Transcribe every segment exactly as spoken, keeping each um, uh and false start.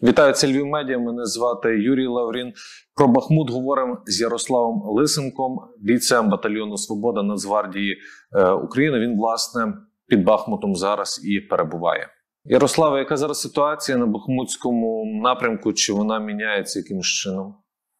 Вітаю, це Львів Медіа, мене звати Юрій Лаврін. Про Бахмут говоримо з Ярославом Лисенком, бійцем батальйону «Свобода» Нацгвардії України. Він, власне, під Бахмутом зараз і перебуває. Ярославе, яка зараз ситуація на Бахмутському напрямку? Чи вона міняється якимось чином?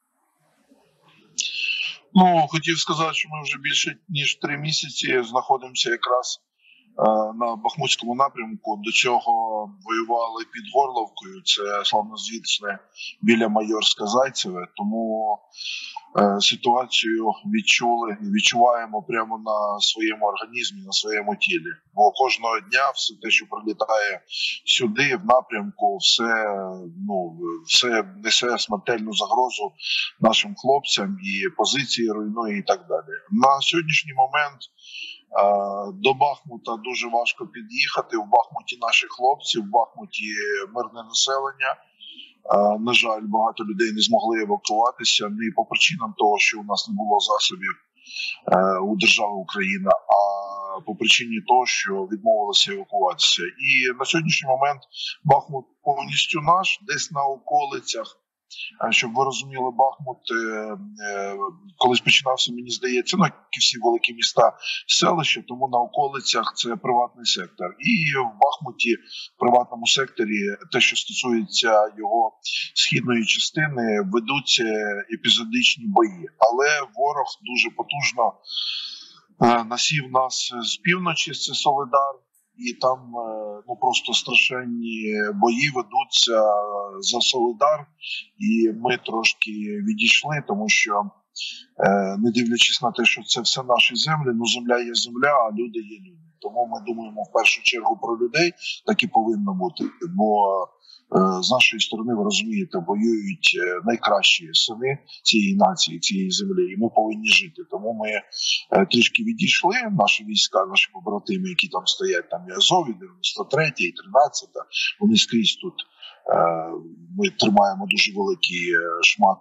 Ну, хотів сказати, що ми вже більше ніж три місяці знаходимося якраз на Бахмутському напрямку. До цього воювали під Горловкою, це славнозвісне біля Майорська-Зайцеве, тому е, ситуацію відчули і відчуваємо прямо на своєму організмі, на своєму тілі. Бо кожного дня все те, що прилітає сюди, в напрямку, все, ну, все несе смертельну загрозу нашим хлопцям, і позиції руйнує і так далі. На сьогоднішній момент до Бахмута дуже важко під'їхати. В Бахмуті наші хлопці, в Бахмуті мирне населення. На жаль, багато людей не змогли евакуватися не по причинам того, що у нас не було засобів у держави Україна, а по причині того, що відмовилися евакуватися. І на сьогоднішній момент Бахмут повністю наш, десь на околицях. Щоб ви розуміли, Бахмут колись починався, мені здається, ну, як і всі великі міста, селища, тому на околицях це приватний сектор. І в Бахмуті, в приватному секторі, те, що стосується його східної частини, ведуться епізодичні бої. Але ворог дуже потужно насів нас з півночі, це Солидар. І там ну просто страшенні бої ведуться за Солидар, і ми трошки відійшли, тому що, не дивлячись на те, що це все наші землі, ну земля є земля, а люди є люди. Тому ми думаємо в першу чергу про людей, так і повинно бути, бо з нашої сторони, ви розумієте, воюють найкращі сини цієї нації, цієї землі, і ми повинні жити. Тому ми трішки відійшли, наші війська, наші побратими, які там стоять, там і Азов, і дев'яносто третя, і тринадцята, вони скрізь тут. Ми тримаємо дуже великий шмат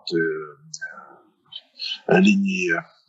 лінії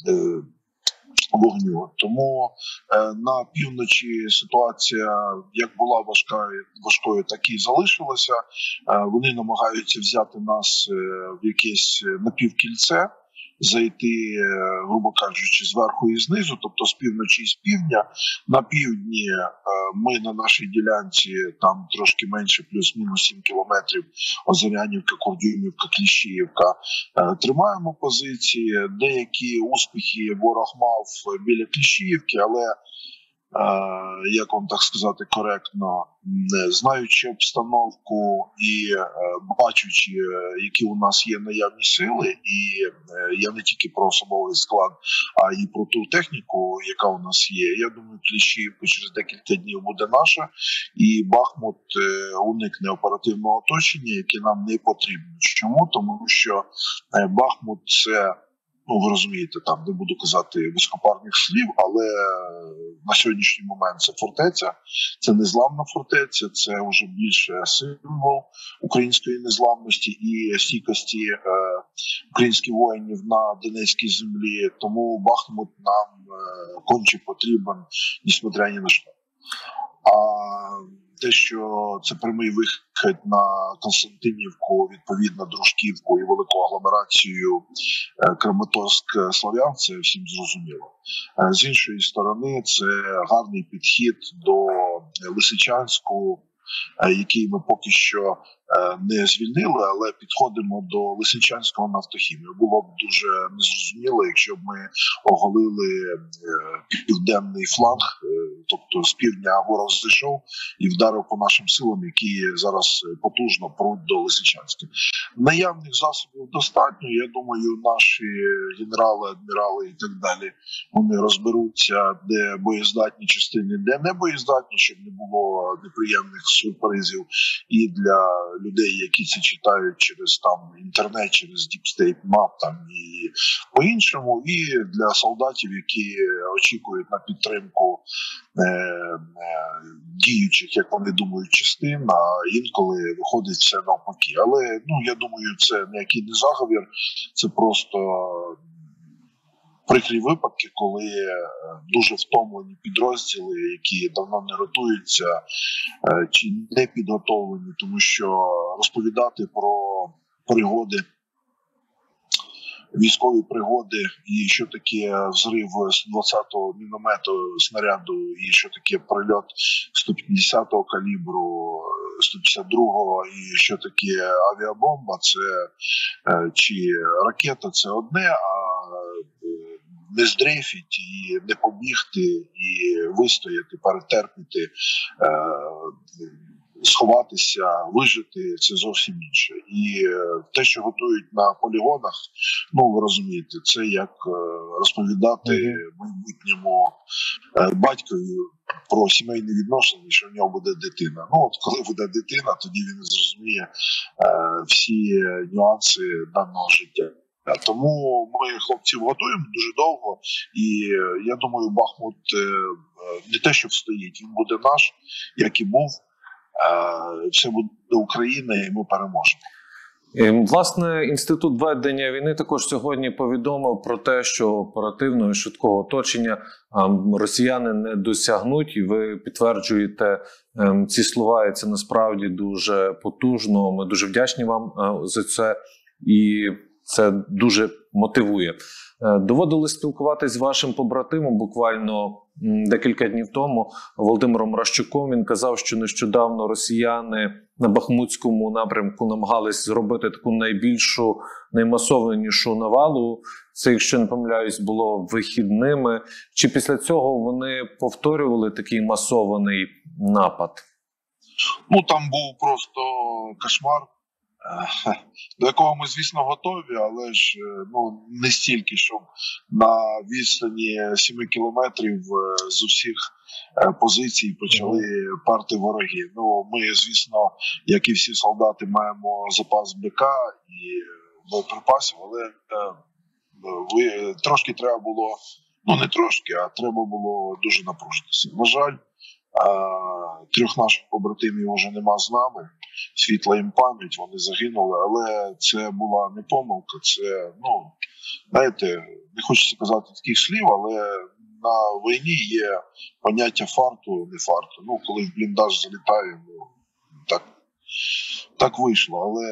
вогню. Тому е, на півночі ситуація як була важка, важкою, так і залишилася. Е, вони намагаються взяти нас е, в якесь напівкільце, зайти, е, грубо кажучи, зверху і знизу, тобто з півночі і з півдня. На півдні е, ми на нашій ділянці, там трошки менше, плюс-мінус сім кілометрів, Озерянівка, Кордюмівка, Кліщіївка, е, тримаємо позиції. Деякі успіхи ворог мав біля Кліщіївки, але, е, як вам так сказати коректно, знаючи обстановку і е, бачучи, які у нас є наявні сили, і е, я не тільки про особовий склад, а і про ту техніку, яка у нас є, я думаю, Кліщіївка через декілька днів буде наша, і Бахмут е, уникне оперативного оточення, яке нам не потрібно. Чому? Тому що е, Бахмут – це, ну, ви розумієте, там не буду казати високопарних слів, але на сьогоднішній момент це фортеця, це незламна фортеця, це вже більше символ української незламності і стійкості е, українських воїнів на Донецькій землі. Тому Бахмут нам е, конче потрібен, несмотря ні на що. А те, що це прямий вихід на Константинівку, відповідно Дружківку і велику агломерацію Краматорськ-Слов'ян, це всім зрозуміло. З іншої сторони, це гарний підхід до Лисичанську, який ми поки що не звільнили, але підходимо до Лисичанського нафтохімію. Було б дуже незрозуміло, якщо б ми оголили південний фланг, тобто з півдня ворог зайшов і вдарив по нашим силам, які зараз потужно пруть до Лисичанська. Наявних засобів достатньо. Я думаю, наші генерали, адмірали і так далі, вони розберуться, де боєздатні частини, де не боєздатні, щоб не було неприємних сюрпризів і для людей, які це читають через там інтернет, через Deep State Map там і по-іншому, і для солдатів, які очікують на підтримку е, е, діючих, як вони думають, частин, а інколи виходить все навпаки. Але, ну, я думаю, це ніякий не заговір, це просто прикрі випадки, коли дуже втомлені підрозділи, які давно не ротуються чи не підготовлені, тому що розповідати про пригоди, військові пригоди і що таке взрив сто двадцятого міномету снаряду і що таке прильот сто п'ятдесятого калібру, сто п'ятдесят другого і що таке авіабомба, це чи ракета, це одне, а не здрейфіть і не побігти і вистояти, перетерпіти, сховатися, вижити – це зовсім інше. І те, що готують на полігонах, ну, ви розумієте, це як розповідати mm-hmm. майбутньому батькові про сімейні відношення, що в нього буде дитина. Ну, от коли буде дитина, тоді він зрозуміє всі нюанси даного життя. Тому ми хлопців готуємо дуже довго, і я думаю, Бахмут не те, що встоїть, він буде наш, як і був. Все буде Україна, і ми переможемо. Власне, Інститут ведення війни також сьогодні повідомив про те, що оперативного і швидкого оточення росіяни не досягнуть, і ви підтверджуєте ці слова, і це насправді дуже потужно. Ми дуже вдячні вам за це, і це дуже мотивує. Доводилось спілкуватись з вашим побратимом буквально декілька днів тому, Володимиром Ращуком. Він казав, що нещодавно росіяни на Бахмутському напрямку намагались зробити таку найбільшу, наймасованішу навалу. Це, якщо не помиляюсь, було вихідними. Чи після цього вони повторювали такий масований напад? Ну, там був просто кошмар, до якого ми, звісно, готові, але ж ну, не стільки, щоб на відстані семи кілометрів з усіх позицій почали парти вороги. Ну, ми, звісно, як і всі солдати, маємо запас БК і боєприпасів, але ви, трошки треба було, ну не трошки, а треба було дуже напружитися. На жаль, трьох наших побратимів вже нема з нами. Світла їм пам'ять, вони загинули, але це була не помилка, це, ну, знаєте, не хочеться казати таких слів, але на війні є поняття фарту, не фарту. Ну, коли в бліндаж залітає, ну, так, так вийшло, але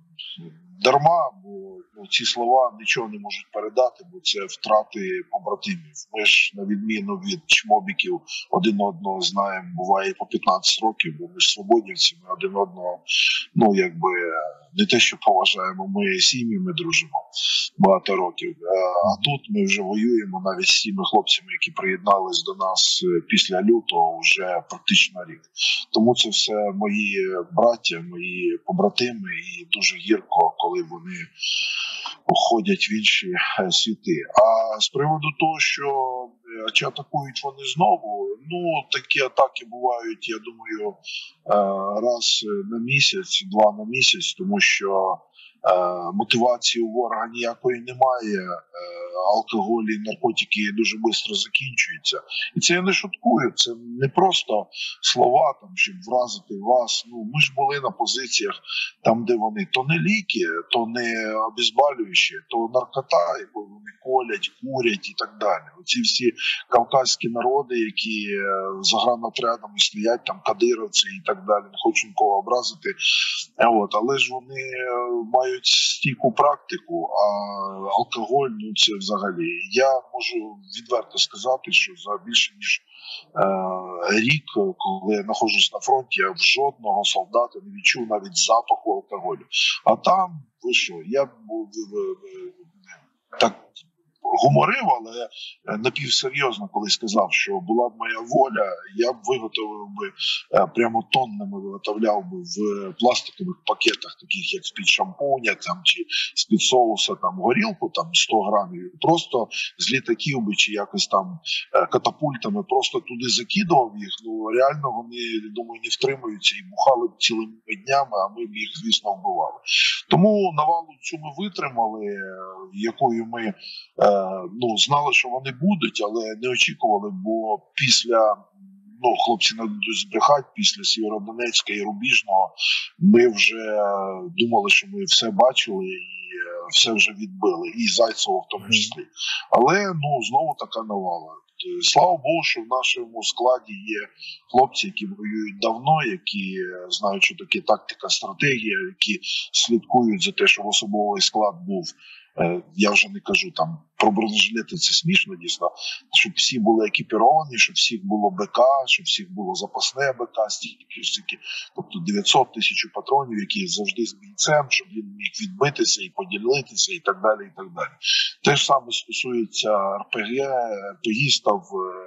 дарма, бо ну, ці слова нічого не можуть передати, бо це втрати побратимів. Ми ж, на відміну від чмобіків, один одного знаємо, буває по п'ятнадцять років, бо ми ж свободівці, ми один одного, ну, якби, не те, що поважаємо, ми сім'ями дружимо багато років. А тут ми вже воюємо навіть з тими хлопцями, які приєднались до нас після лютого, вже практично рік. Тому це все мої браття, мої побратими, і дуже гірко, коли вони уходять в інші світи. А з приводу того, що чи атакують вони знову, ну, такі атаки бувають, я думаю, раз на місяць, два на місяць, тому що мотивації у ворога ніякої немає, алкоголь і наркотики дуже швидко закінчуються. І це я не шуткую, це не просто слова, там, щоб вразити вас. Ну, ми ж були на позиціях там, де вони то не ліки, то не обезболюючі, то наркота, яку вони колять, курять і так далі. Оці всі кавказькі народи, які загранотрядами стоять, там кадировці і так далі, не хочу нікого образити. От, але ж вони мають стійку практику, а алкоголь, ну це взагалі. Я можу відверто сказати, що за більше ніж е, рік, коли я знаходжусь на фронті, я в жодного солдата не відчув навіть запаху алкоголю. А там, ви що, я б так гуморив, але напівсерйозно, коли сказав, що була б моя воля, я б виготовив би, прямо тоннами виготовляв би в пластикових пакетах, таких як з-під шампуня там, чи з-під соуса там, горілку там, сто грамів, просто з літаків би чи якось там катапультами просто туди закидував їх. Ну реально вони, думаю, не втримуються і бухали б цілими днями, а ми б їх, звісно, вбивали. Тому навалу цю ми витримали, якою ми ну, знали, що вони будуть, але не очікували, бо після, ну, хлопці не будуть збрехати, після Сєвєродонецька і Рубіжного ми вже думали, що ми все бачили і все вже відбили, і Зайцево в тому числі. Але ну знову така навала. Слава Богу, що в нашому складі є хлопці, які воюють давно, які знають, що таке тактика, стратегія, які слідкують за те, щоб особовий склад був. Я вже не кажу там про бронежилети, це смішно дійсно, щоб всі були екіпіровані, щоб всіх було БК, щоб всіх було запасне БК, стільки, стільки, тобто дев'ятсот тисяч патронів, які завжди з бійцем, щоб він міг відбитися і поділитися і так далі, і так далі. Те ж саме стосується РПГ, РПГістів,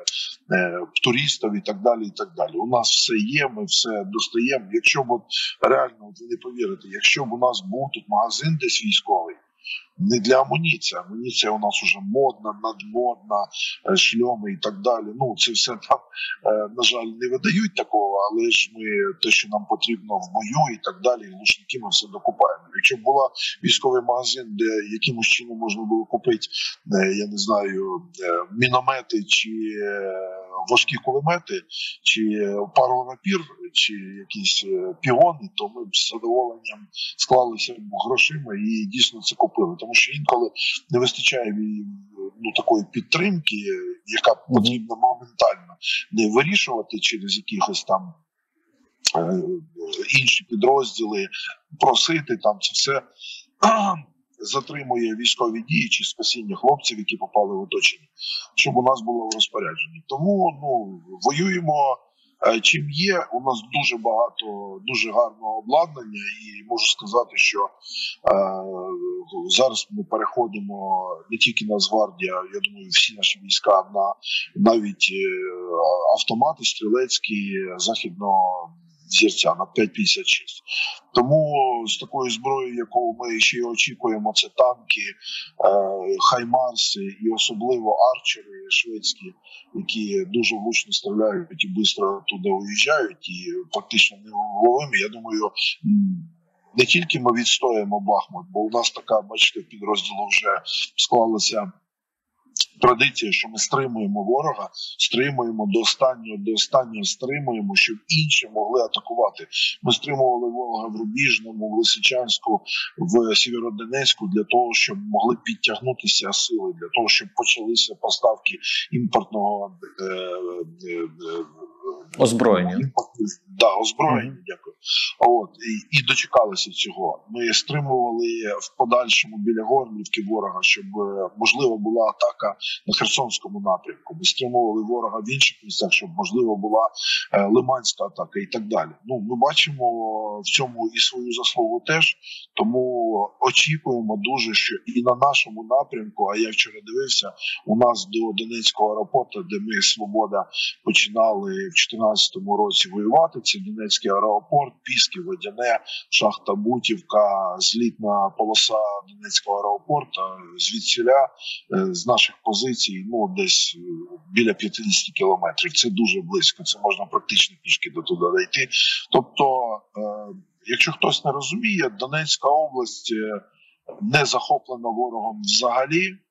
туристів і так далі, і так далі. У нас все є, ми все достаємо. Якщо б, от, реально, от ви не повірите, якщо б у нас був тут магазин десь військовий, не для амуніції. Амуніція у нас вже модна, надмодна, шльоми і так далі. Ну, це все там, на жаль, не видають такого, але ж ми те, що нам потрібно в бою і так далі, глушники ми все докупаємо. Якщо б була військовий магазин, де якимось чином можна було купити, я не знаю, міномети чи важкі кулемети, чи пару рапір, чи якісь піони, то ми б з задоволенням склалися грошима і дійсно це купили. Тому що інколи не вистачає ну, такої підтримки, яка потрібна моментально, не вирішувати через якихось там е, інші підрозділи, просити там це все затримує військові дії чи спасіння хлопців, які попали в оточення, щоб у нас було в розпорядженні. Тому ну, воюємо чим є. У нас дуже багато, дуже гарного обладнання, і можу сказати, що е, зараз ми переходимо не тільки Нацгвардія, я думаю, всі наші війська на навіть е, автомати стрілецькі західного зірця на п'ять п'ятдесят шість. Тому з такою зброєю, яку ми ще й очікуємо, це танки, е, хаймарси і особливо арчери шведські, які дуже влучно стріляють і швидко туди уїжджають і практично невловимі. Я думаю, не тільки ми відстоїмо Бахмут, бо у нас така, бачите, підрозділу вже склалася традиція, що ми стримуємо ворога, стримуємо до останнього, до останнього стримуємо, щоб інші могли атакувати. Ми стримували ворога в Рубіжному, в Лисичанську, в Сєвєродонецьку для того, щоб могли підтягнутися сили, для того, щоб почалися поставки імпортного е, е, е, озброєння. Да, озброєння, mm-hmm. дякую. А от і, і дочекалися цього. Ми стримували в подальшому біля Горлівки ворога, щоб можливо була атака на Херсонському напрямку. Ми стримували ворога в інших місцях, щоб можливо була е, Лиманська атака і так далі. Ну, ми бачимо в цьому і свою заслугу теж, тому очікуємо дуже, що і на нашому напрямку, а я вчора дивився, у нас до Донецького аеропорту, де ми Свобода починали в чотирнадцятому році воювати, це Донецький аеропорт, Піски, Водяне, шахта Бутівка, злітна полоса Донецького аеропорту, звідсіля, з наших позицій, ну, десь біля п'ятдесят кілометрів. Це дуже близько, це можна практично пішки до туди дійти. Тобто, е, якщо хтось не розуміє, Донецька область не захоплена ворогом взагалі. Е,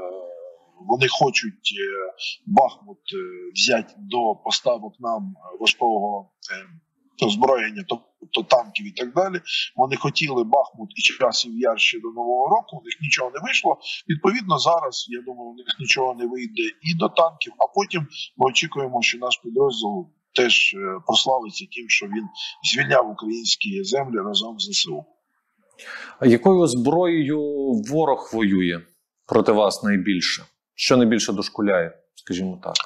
Вони хочуть Бахмут взяти до поставок нам важкого озброєння, тобто танків і так далі. Вони хотіли Бахмут і Часів Яр ще до Нового року, у них нічого не вийшло. Відповідно, зараз, я думаю, у них нічого не вийде і до танків, а потім ми очікуємо, що наш підрозділ теж прославиться тим, що він звільняв українські землі разом з ЗСУ. А якою зброєю ворог воює проти вас найбільше? Що найбільше дошкуляє, скажімо так?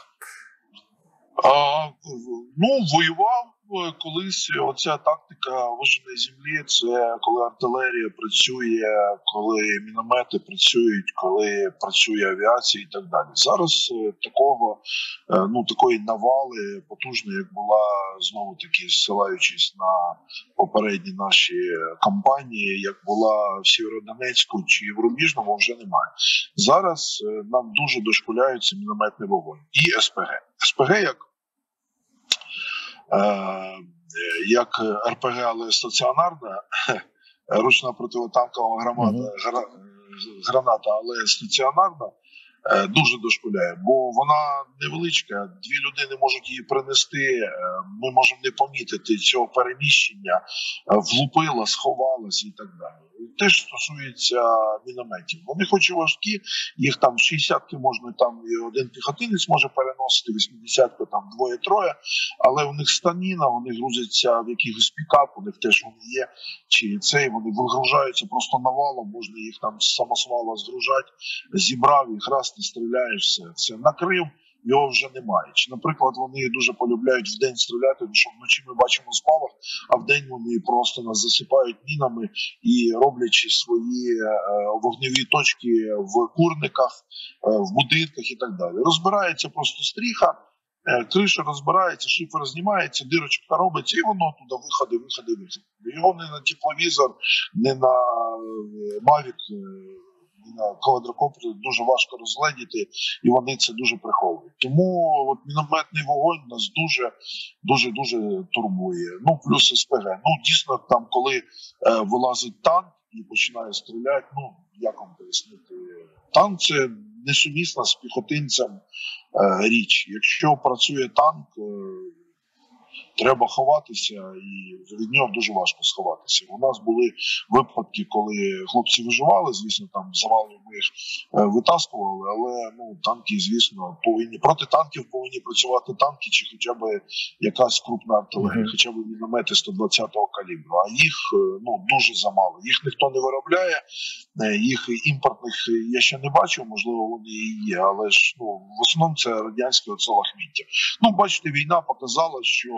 А, ну, воював колись оця тактика виженої землі, це коли артилерія працює, коли міномети працюють, коли працює авіація і так далі. Зараз такого, ну, такої навали потужної, як була, знову таки, зсилаючись на попередні наші кампанії, як була в Сєвєродонецьку чи в Рубіжному, вже немає. Зараз нам дуже дошкуляється мінометний вогонь і ес пе ге. ес пе ге як як ер пе ге, але стаціонарна, ручна противотанкова граната, mm-hmm. граната, але стаціонарна, дуже дошкуляє, бо вона невеличка, дві людини можуть її принести, ми можемо не помітити цього переміщення, влупила, сховалася і так далі. теж стосується мінометів. Вони хоч і важкі, їх там шістдесятки можна, там і один піхотинець може переносити, вісімдесятку там двоє-троє, але у них станіна, вони грузяться в якихось пікап, у них теж вони є, чи цей, вони вигружаються просто навалом, можна їх там з самосвала згружати, зібрав їх, раз ти стріляєш, все, все, накрив, його вже немає. Чи, наприклад, вони дуже полюбляють вдень стріляти, тому що вночі ми бачимо спалах, а вдень вони просто нас засипають мінами і роблячи свої е, вогневі точки в курниках, е, в будинках і так далі. Розбирається просто стріха, е, криша розбирається, шифер знімається, дирочка робиться, і воно туди виходи, виходи, виходи. Його не на тепловізор, не на Mavic, на квадрокоптер дуже важко розгледіти, і вони це дуже приховують. Тому от мінометний вогонь нас дуже, дуже, дуже турбує. Ну, плюс СПГ. Ну, дійсно, там, коли е, вилазить танк і починає стріляти, ну, як вам пояснити, танк – це несумісна з піхотинцем е, річ. Якщо працює танк, е, треба ховатися, і від нього дуже важко сховатися. У нас були випадки, коли хлопці виживали, звісно, там завали ми їх витаскували, але ну, танки, звісно, повинні, проти танків повинні працювати танки, чи хоча б якась крупна артилерія, mm-hmm. хоча б міномети сто двадцятого калібру, а їх ну, дуже замало. Їх ніхто не виробляє, їх імпортних я ще не бачив, можливо, вони і є, але ж ну, в основному це радянське оце лахміття. Ну, бачите, війна показала, що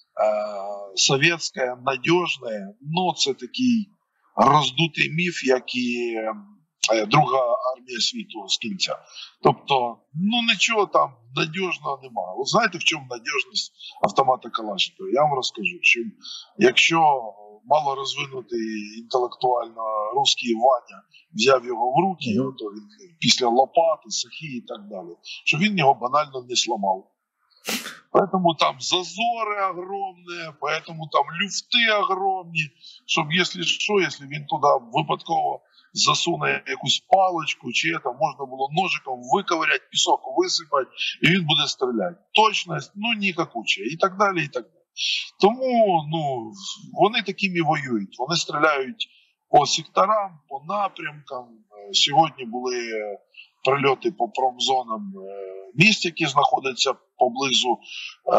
совєтське, надіжне, ну це такий роздутий міф, як і Друга армія світу з кінця. Тобто, ну нічого там надіжного немає. Ви знаєте, в чому надіжність автомата Калашникова? Я вам розкажу, що якщо мало розвинутий інтелектуально русський Ваня взяв його в руки, mm-hmm. то він після лопати, сахи і так далі, що він його банально не сламав. Поэтому там зазоры огромные, поэтому там люфти огромні, щоб, якщо що, якщо він туди випадково засуне якусь паличку, чи це, можна було ножиком виковиряти, пісок висипати, і він буде стріляти. Точність, ну, ніякуча, і так далі, і так далі. Тому, ну, вони такими воюють, вони стріляють по секторам, по напрямкам. Сьогодні були прильоти по промзонам міст, які знаходяться поблизу е,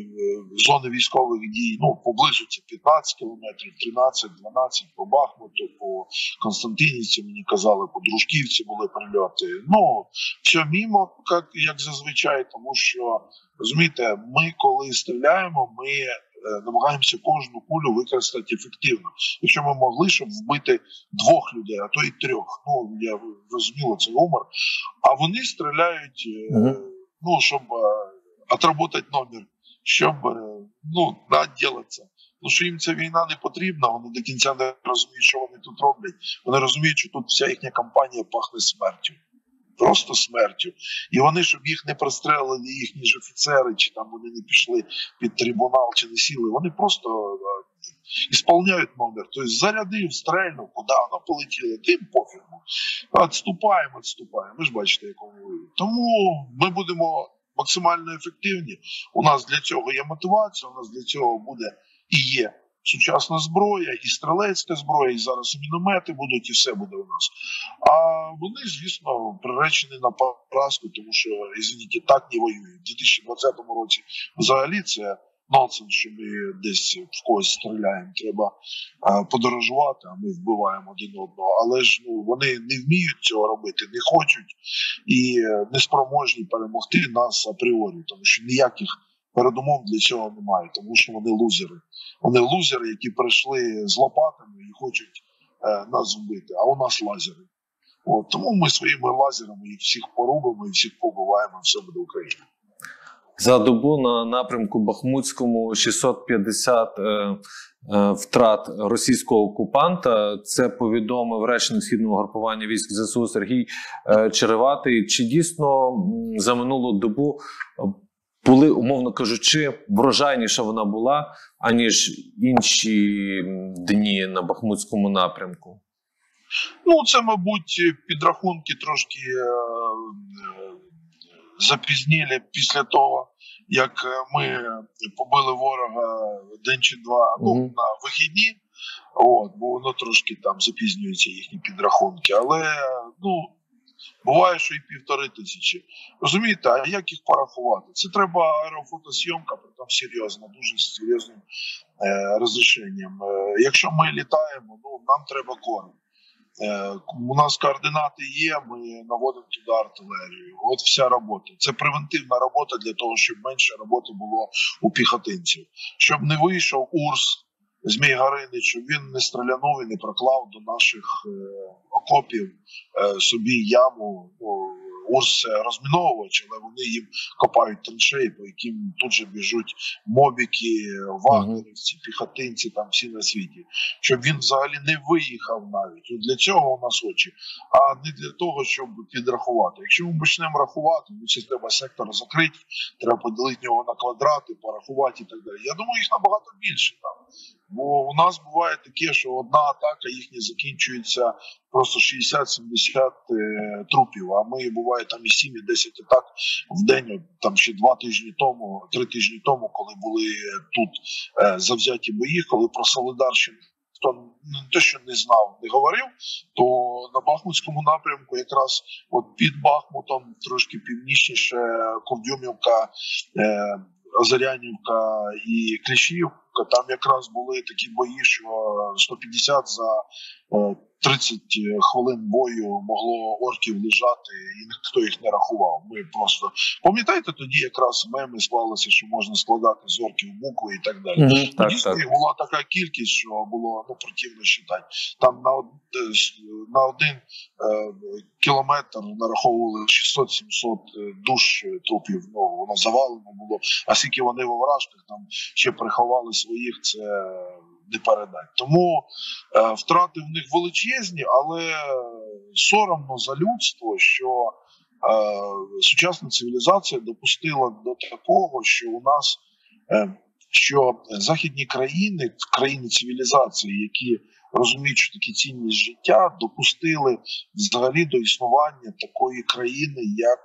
зони військових дій, ну, поблизу це п'ятнадцять кілометрів, тринадцять, дванадцять, по Бахмуту, по Константинівці, мені казали, по Дружківці були прильоти. Ну, все мімо, як, як зазвичай, тому що, розумієте, ми коли стріляємо, ми намагаємося кожну кулю використати ефективно. Якщо ми могли, щоб вбити двох людей, а то і трьох. Ну, я розуміло, це гумор. А вони стріляють, mm-hmm. ну, щоб отработати номер, щоб, ну, наділитися. Тому що їм ця війна не потрібна, вони до кінця не розуміють, що вони тут роблять. Вони розуміють, що тут вся їхня кампанія пахне смертю. Просто смертю. І вони, щоб їх не прострелили їхні ж офіцери, чи там вони не пішли під трибунал, чи не сіли, вони просто ісполняють номер. Тобто зарядив, стрельнув, куди воно полетіло, тим пофігу. Відступаємо, відступаємо. Ви ж бачите, як вони воюють. Тому ми будемо максимально ефективні. У нас для цього є мотивація, у нас для цього буде і є сучасна зброя, і стрілецька зброя, і зараз і міномети будуть, і все буде у нас. А вони, звісно, приречені на поразку, тому що, извините, так не воюють. У дві тисячі двадцятому році взагалі це нонсенс, що ми десь в когось стріляємо. Треба а, подорожувати, а ми вбиваємо один одного. Але ж ну, вони не вміють цього робити, не хочуть і не спроможні перемогти нас апріорі, тому що ніяких передумов для цього немає, тому що вони лузери. Вони лузери, які прийшли з лопатами і хочуть е, нас вбити, а у нас лазери. От, тому ми своїми лазерами їх всіх порубимо і всіх побиваємо, все буде Україна. За добу на напрямку Бахмутському шістсот п'ятдесят е, е, втрат російського окупанта. Це повідомив речник Східного групування військ ЗСУ Сергій е, Череватий. Чи дійсно за минулу добу були, умовно кажучи, врожайніша вона була, аніж інші дні на Бахмутському напрямку? Ну, це, мабуть, підрахунки трошки е, запізніли після того, як ми побили ворога день чи два, ну, mm-hmm. на вихідні. От, бо воно трошки там запізнюється їхні підрахунки. Але, ну, буває, що і півтори тисячі. Розумієте, а як їх порахувати? Це треба аерофотосйомка, притом серйозно, дуже серйозним е, розрішенням. Е, якщо ми літаємо, ну, нам треба корм. Е, у нас координати є, ми наводимо туди артилерію. От вся робота. Це превентивна робота для того, щоб менше роботи було у піхотинців. Щоб не вийшов УРС, Змій Горинич, щоб він не стрілянув і не проклав до наших е, окопів е, собі яму. Ну, УРС це розміновувач, але вони їм копають траншеї, по яким тут же біжуть мобіки, вагнерівці, піхотинці, там всі на світі. Щоб він взагалі не виїхав навіть. От для цього у нас очі, а не для того, щоб підрахувати. Якщо ми почнемо рахувати, ну це треба сектор закрити, треба поділити його на квадрати, порахувати і так далі. Я думаю, їх набагато більше там. Бо у нас буває таке, що одна атака їхня закінчується просто шістдесят-сімдесят е, трупів, а ми, буває, там і сім-десять атак в день, от, там ще два тижні тому, три тижні тому, коли були тут е, завзяті бої, коли про Солидарщину хто не те, що не знав, не говорив, то на Бахмутському напрямку якраз от під Бахмутом, трошки північніше, Ковдюмівка, е, Озарянівка і Кліщівка, там якраз були такі бої, що сто п'ятдесят за тридцять хвилин бою могло орків лежати, і ніхто їх не рахував. Ми просто, пам'ятаєте, тоді якраз меми склалися, що можна складати з орків букви і так далі. Mm-hmm, тоді так, так. була така кількість, що було, ну, противно вважати. Там на, на один е, кілометр нараховували шістсот-сімсот душ трупів, ну, воно завалено було, а скільки вони в овражках там ще приховали своїх, це не передать. Тому е, втрати в них величезні, але соромно за людство, що е, сучасна цивілізація допустила до такого, що у нас, е, що західні країни, країни цивілізації, які розуміють, що такі цінність життя, допустили взагалі до існування такої країни, як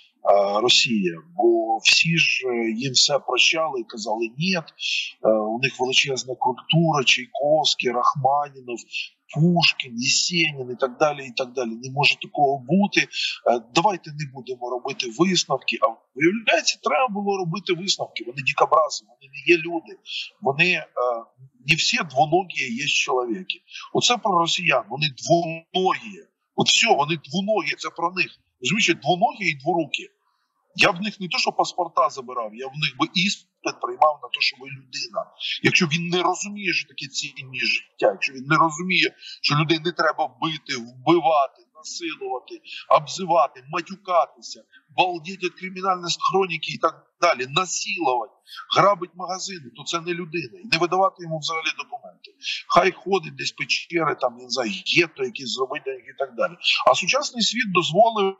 Росія, бо всі ж їм все прощали і казали ні, у них величезна культура, Чайковський, Рахманінов, Пушкін, Єсенін і так далі, і так далі. Не може такого бути. Давайте не будемо робити висновки. А виявляється, треба було робити висновки. Вони дикобрази, вони не є люди. Вони не всі двоногі є чоловіки. Оце про росіян, вони двоногі. От все, вони двоногі, це про них. Розумієте, двоногі і дворукі. Я в них не то, що паспорта забирав, я в них би іспит приймав на те, що ви людина. Якщо він не розуміє, що таке цінність життя, якщо він не розуміє, що людей не треба бити, вбивати, насилувати, обзивати, матюкатися, балдіть від кримінальної хроніки і так далі, насилувати, грабить магазини, то це не людина. І не видавати йому взагалі документи. Хай ходить десь печери, там, я не знаю, гетто якісь зробити і так далі. А сучасний світ дозволив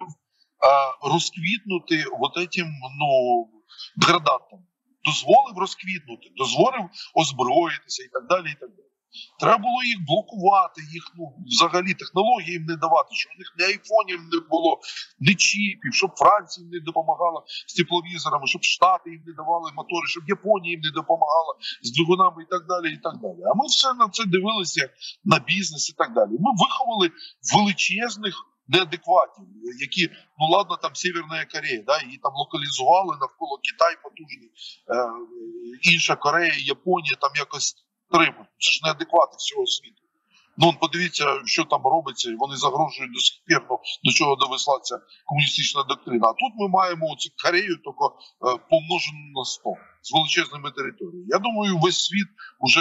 розквітнути вот этим, ну, градатам. Дозволив розквітнути, дозволив озброїтися і так далі, і так далі. Треба було їх блокувати, їх, ну, взагалі технології їм не давати, щоб у них ні айфонів не було, ні чіпів, щоб Франція їм не допомагала з тепловізорами, щоб Штати їм не давали мотори, щоб Японія їм не допомагала з двигунами і так далі, і так далі. А ми все на це дивилися на бізнес і так далі. Ми виховали величезних неадекватів, які, ну ладно, там Северна Корея, да, її там локалізували навколо Китай потужний, е, інша Корея, Японія там якось тримають. Це ж неадеквати всього світу. Ну, подивіться, що там робиться, і вони загрожують до сих пір, ну, до чого довесла ця комуністична доктрина. А тут ми маємо оцю Корею тільки е, помножену на сто, з величезними територіями. Я думаю, весь світ вже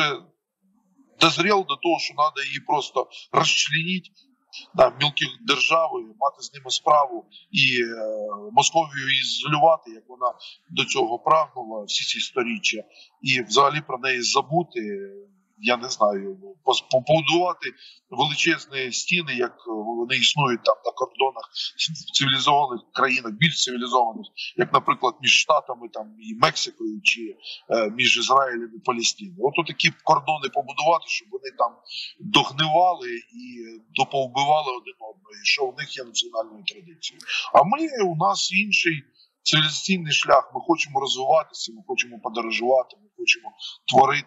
дозрів до того, що треба її просто розчленити на мілкі держави, мати з ними справу і е, Московію ізолювати, як вона до цього прагнула всі ці сторіччя, і взагалі про неї забути, я не знаю, побудувати величезні стіни, як вони існують там на кордонах в цивілізованих країнах, більш цивілізованих, як, наприклад, між Штатами там, і Мексикою, чи е, між Ізраїлем і Палестиною. От такі кордони побудувати, щоб вони там догнивали і доповбивали один одного, і що в них є національною традицією. А ми, у нас інший цивілізаційний шлях, ми хочемо розвиватися, ми хочемо подорожувати, ми хочемо творити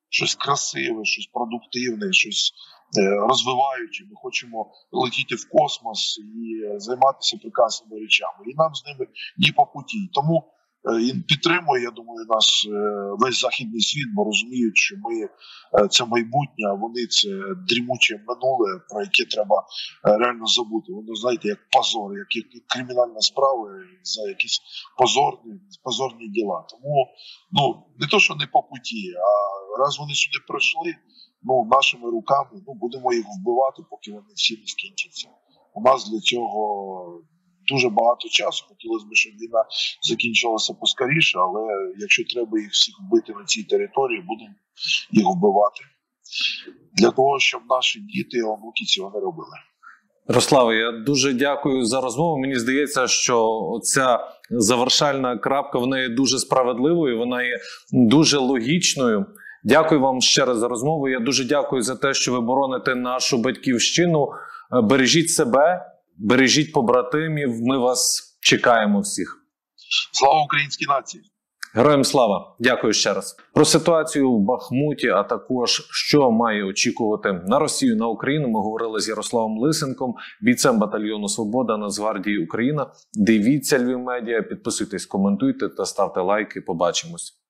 щось красиве, щось продуктивне, щось розвиваюче. Ми хочемо летіти в космос і займатися прекрасними речами. І нам з ними ні по путі. Тому він підтримує, я думаю, нас весь західний світ, бо розуміють, що ми це майбутнє, а вони це дрімуче минуле, про яке треба реально забути. Воно, знаєте, як позор, як кримінальна справа за якісь позорні, позорні діла. Тому, ну, не то, що не по путі, а раз вони сюди прийшли, ну, нашими руками, ну, будемо їх вбивати, поки вони всі не скінчаться. У нас для цього дуже багато часу. Хотілося б, щоб війна закінчилася поскоріше, але якщо треба їх всіх вбити на цій території, будемо їх вбивати. Для того, щоб наші діти і онуки цього не робили. Ярославе, я дуже дякую за розмову. Мені здається, що ця завершальна крапка, вона є дуже справедливою, вона є дуже логічною. Дякую вам ще раз за розмову. Я дуже дякую за те, що ви бороните нашу батьківщину. Бережіть себе, бережіть побратимів. Ми вас чекаємо всіх. Слава українській нації! Героям слава! Дякую ще раз. Про ситуацію в Бахмуті, а також що має очікувати на Росію, на Україну, ми говорили з Ярославом Лисенком, бійцем батальйону «Свобода» Нацгвардії Україна. Дивіться Львів Медіа, підписуйтесь, коментуйте та ставте лайки. Побачимось.